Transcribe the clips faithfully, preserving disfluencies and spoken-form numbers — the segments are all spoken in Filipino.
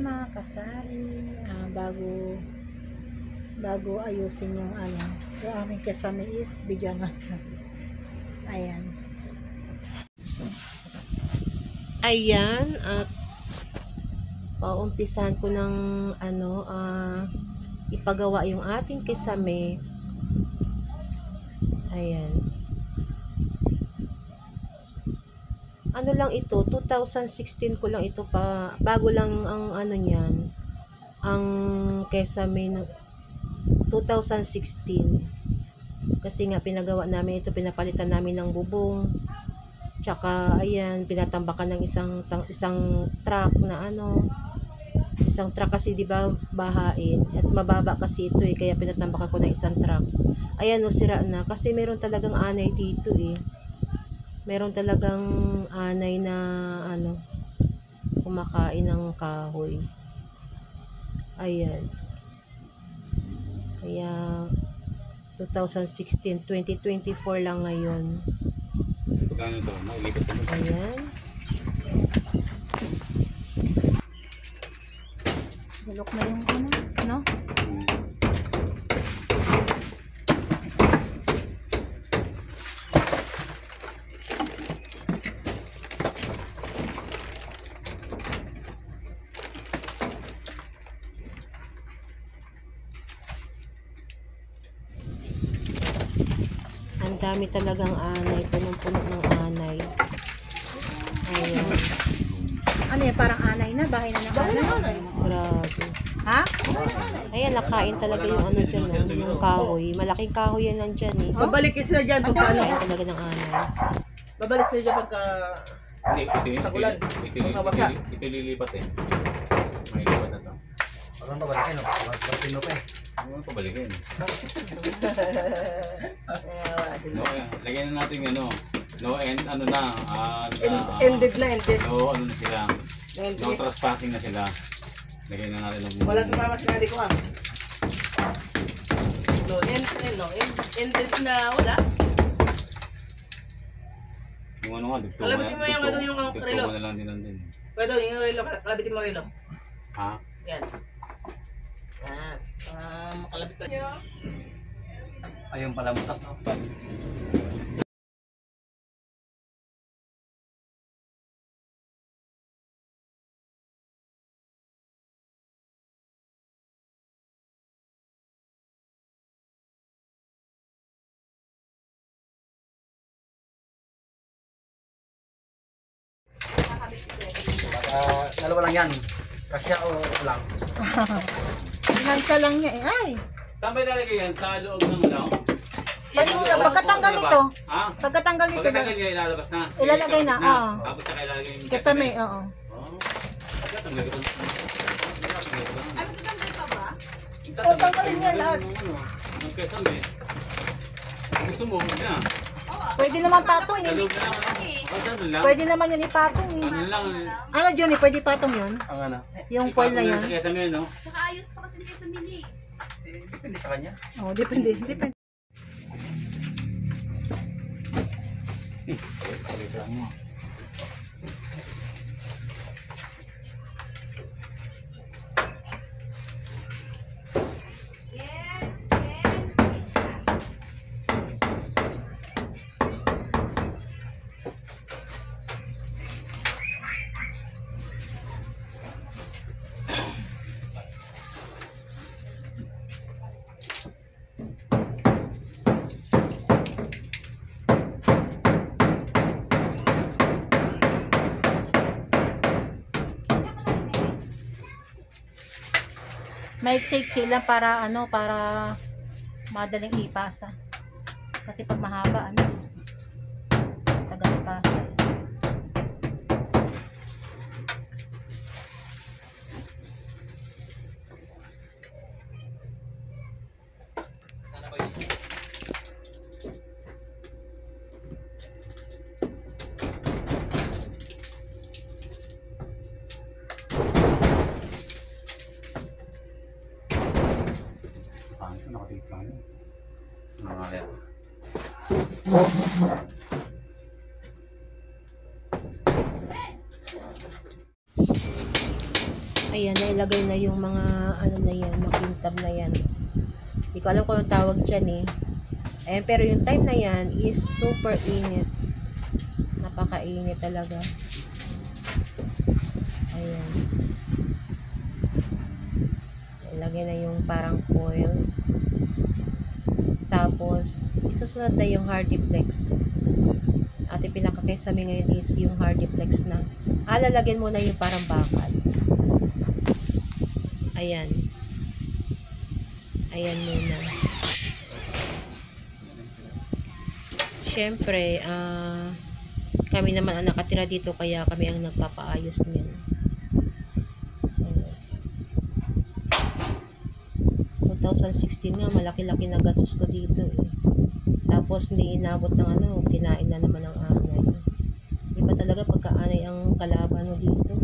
mga kasari, uh, bago bago ayusin yung ano, yung aming kasama is bigyan natin. Ayan. Ayan, at paumpisan ko ng ano, uh, ipagawa yung ating kisame. Ayan. Ano lang ito, two thousand sixteen ko lang ito pa, bago lang ang ano niyan, ang kesame two thousand sixteen. Kasi nga pinagawa namin ito, pinapalitan namin ng bubong. Tsaka ayan, pinatambakan ng isang isang truck na ano, isang truck kasi 'di ba bahain at mababa kasi ito eh, kaya pinatambakan ko ng isang truck. Ayan, no, sira na kasi meron talagang anay dito eh. Meron talagang anay na ano, kumakain ng kahoy. Ayan. Kaya twenty sixteen, twenty twenty-four lang ngayon. Pagkano ito? Mailipat ka mo. Ayan. Bulok na yung ano, no? Ang dami talagang anay, punong-puno ng anay. Ayan. Ano yan, parang anay na, bahay na ng anay. Grabe. Ha? Ayan, nakain talaga yung ano dyan, no? Yung kahoy. Malaking kahoy yan nandyan eh. Babalik sila dyan pagka ano. Nakain talaga ng anay. Babalik sila dyan pagka Hindi, ito yun. Tagulan. Ito, ito, ito, Mabasa. ito, ito lilipat eh. Mailipat na ito. Parang pabalikin, no? Pagpino pa eh. Ano pabalikin? No, eh, lagyan na natin ano. No, and ano na. Uh, End- ended na, ended. No, ano na sila. Ended. No trespassing na sila. Lagyan na natin ng Wala sa mama sinali ko ah. No, end, end, no. End, ended na, wala. Yung ano nga, dugtong Kalabitin mo yung ano, yung dugtong relo. mo na lang din nandun. Pwede, yung relo, kalabitin mo relo. Ha? Yan. Yan. Ah, makalabit ka niyo. Ayun pala butas, no? Uh, dalawa lang yan. Kasya o lang. Pinanta lang niya eh. Ay! Saan ba ilalagay yan? Sa loob ng ano? Yan yung labas. Pagkatanggal nito, Ha? pagkatanggal nito, Pagkatanggal niya ilalabas na? Ilalagay na, Ilalabas oo. Tapos saka ilalagay yung kasame, oo. Oo. Pagkatanggal ko. Pagkatanggal ko. Ay, magtanggal pa ba? O, tanggalin niya lahat. Ang kesame. Gusto mo, na. Pwede naman patong Sa yun. loob na lang. O, saan lang? Pwede naman yun ipatong eh. Ano lang. Ano Johnny, pwede patong yun? Ang ano? Yung foil na yun? Sa kesame, no? Saka ayos pa kasi kayo sa mini. Eh, depende sa kanya. Oo, oh, depende. Depende. Pagkatanggal mo. Maiksi-iksi lang para ano, para madaling ipasa. Kasi pag mahaba, ano, tagal ipasa. Sana ba yun? Paano nakatingin sa ano? Mga kaya. Ayan, nailagay na yung mga ano na yan, makintab na yan. Hindi ko alam kung anong tawag dyan eh. Ayan, pero yung time na yan is super init. Napakainit talaga. Ayan. Ilagay na yung parang foil. Tapos, isusunod na yung Hardiplex. At yung pinaka-kesame ngayon is yung Hardiplex na. Ah, lalagyan mo na yung parang bakal. Ayan. Ayan muna. Siyempre, ah, kami naman ang nakatira dito kaya kami ang nagpapaayos niyan. twenty sixteen nga, malaki-laki na gastos ko dito eh. Tapos hindi inabot ng ano, kinain na naman ng anay. Iba talaga pagka-anay ang kalaban mo dito.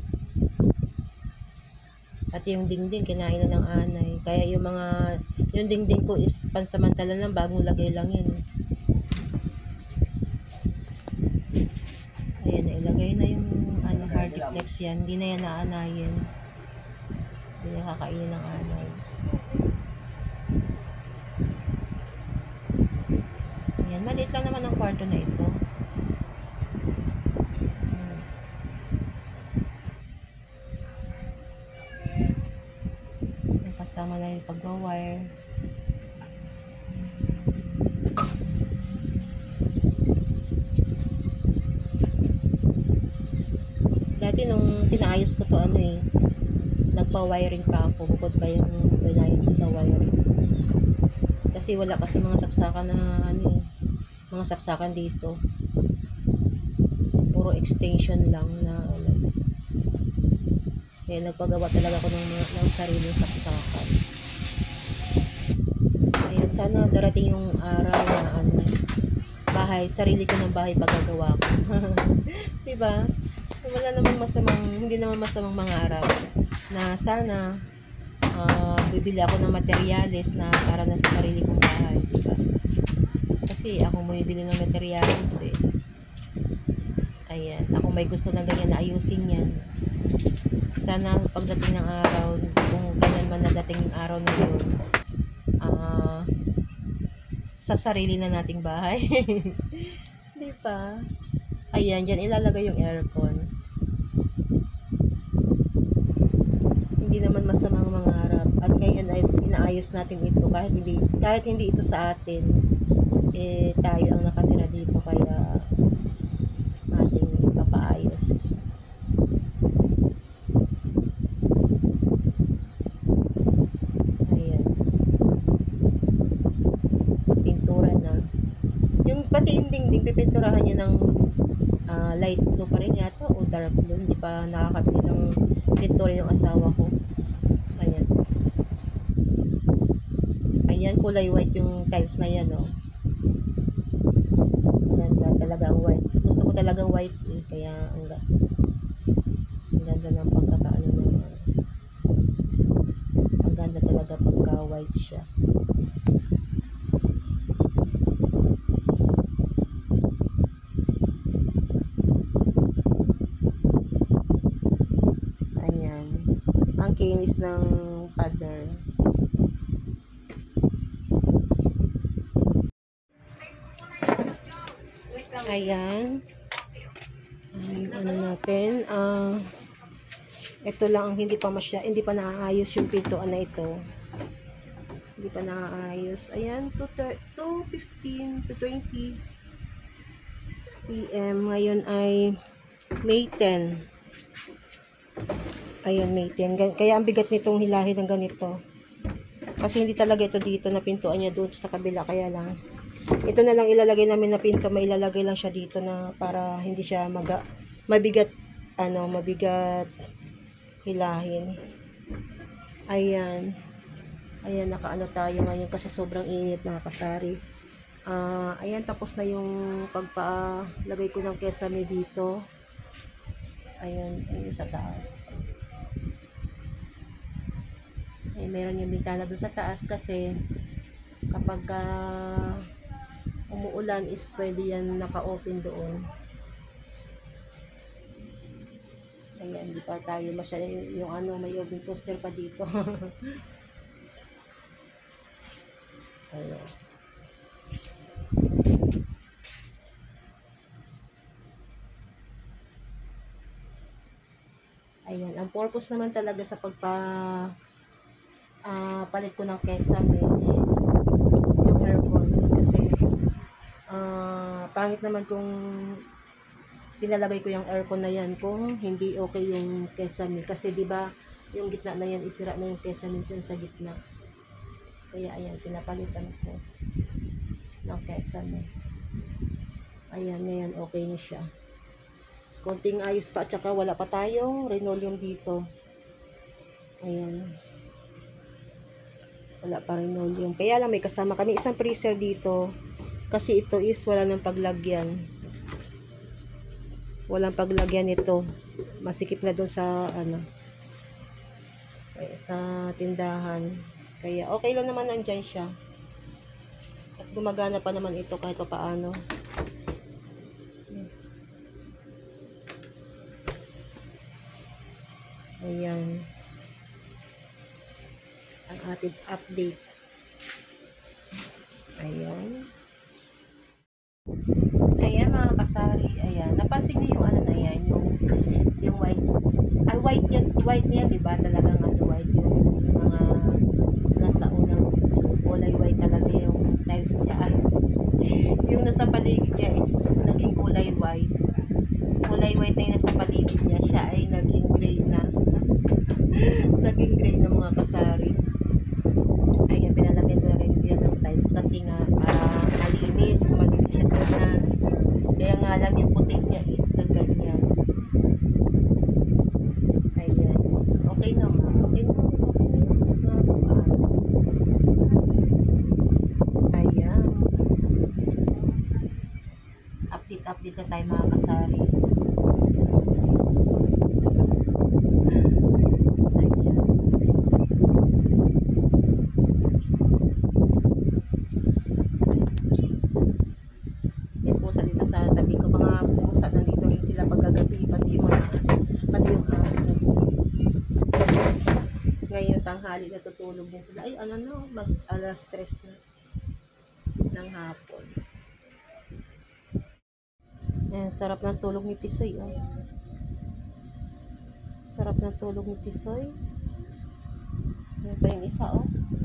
At yung dingding, kinain na ng anay. Kaya yung mga, yung dingding ko is pansamantala lang, bagong lagay lang yun. Ayan, nailagay na yung ano, Hardiplex yan. Hindi na yan naanayin. Hindi na kakainin ng anay. Ayan, maliit lang naman ang kwarto na ito. Ayan. Kasama na yung pag-wire. Dati nung tinaayos ko to ano eh, nagpa-wiring pa ako, bukod ba yung binayad ko sa wiring. Kasi wala kasi mga saksakan na ano eh, mga saksakan dito. Puro extension lang na ano. Kaya nagpagawa talaga ako ng, mga, ng sariling saksakan. Ayun, sana darating yung araw na ano, bahay, sarili ko ng bahay pagagawa ko. Diba? Wala namang masamang, hindi naman masamang mangarap na sana uh, bibili ako ng materyales na para na sa sarili kong bahay, diba? Kasi ako bumibili ng materyales eh. Ayan, ako may gusto na ganyan na ayusin yan. Sana pagdating ng araw, kung ganyan man nadating yung araw na yun, uh, sa sarili na nating bahay. Diba? Ayan, dyan ilalagay yung aircon. Hindi naman masamang mangarap. At ngayon ay inaayos natin ito kahit hindi kahit hindi ito sa atin. Eh tayo ang nakatira dito kaya ating ipapaayos. Ayan. Pintura na. Yung pati yung dingding pipinturahan niya ng uh, light blue pa rin yata o dark blue. Hindi pa nakakabili ng pintura yung asawa ko. Ayan. Ayan, kulay white yung tiles na yan, oh. Ganda talaga ang white. Gusto ko talaga white eh. Kaya ang, ang ganda ng pagkakaano naman. Ang ganda talaga pagka white siya. Ang kinis ng pader. Ayan. Ay, ano natin, ah, uh, ito lang ang hindi pa masya, hindi pa naaayos yung pintuan na ito. Hindi pa naaayos. Ayan, two fifteen to twenty p m Ngayon ay May ten. Ayun, May ten. Kaya ang bigat nitong hilahin ng ganito. Kasi hindi talaga ito dito na pintuan niya doon sa kabila. Kaya lang, ito na lang ilalagay namin na pinto. May ilalagay lang siya dito na para hindi siya maga, mabigat, ano, mabigat hilahin. Ayan. Ayan, nakaano tayo ngayon kasi sobrang init na kasari. Uh, ayan, tapos na yung pagpalagay ko ng kesame dito. Ayan, ayun sa taas. Eh, meron yung bintana doon sa taas kasi kapag uh, umuulan is pwede yan naka-open doon. Ayan. Ayan, hindi pa tayo masyado yung ano, may oven toaster pa dito. Ayan. Ayan, ang purpose naman talaga sa pagpa ah, palit ko ng kesame is yung aircon kasi ah, pangit naman kung pinalagay ko yung aircon na yan kung hindi okay yung kesame kasi di ba yung gitna na yan isira na yung kesame dyan sa gitna, kaya ayan pinapalitan ko ng kesame. Ayan, ngayon okay na siya, konting ayos pa at saka wala pa tayong linoleum dito. Ayan, wala pa linoleum, kaya lang may kasama kami isang freezer dito kasi ito is wala ng paglagyan, walang paglagyan ito, masikip na doon sa ano eh, sa tindahan, kaya okay lang naman nandyan siya at gumagana pa naman ito kahit pa paano. Ayan ang ating update. Ayan. Ayan mga kasari, ayan. Napansin niyo yung ano na yan, yung yung white. Ay, white yan, white yan, di ba? Talagang ano, white yung mga nasa unang kulay white talaga yung tiles niya. Ay, yung nasa paligid niya is naging kulay white. Kulay white na yung nasa paligid niya, siya ay naging gray na. Naging gray na mga kasari. Ayan, pinalagyan ko na rin yan ng tiles kasi nga para malinis, malinis siya tignan. Kaya nga lang yung puti niya is ganyan. Ayan, okay naman, okay naman, okay naman. Ayan. Update, update na tayo mga kasari. Pusa dito sa tabi ko, mga pusa nandito rin sila pagkagabi, pati yung mga aso, pati yung aso. Ngayon tanghali natutulog din sila, ay ano no, mag alas tres na ng hapon. Ayan, sarap ng tulog ni Tisoy, oh. Sarap ng tulog ni Tisoy. Ayan pa yung isa, oh.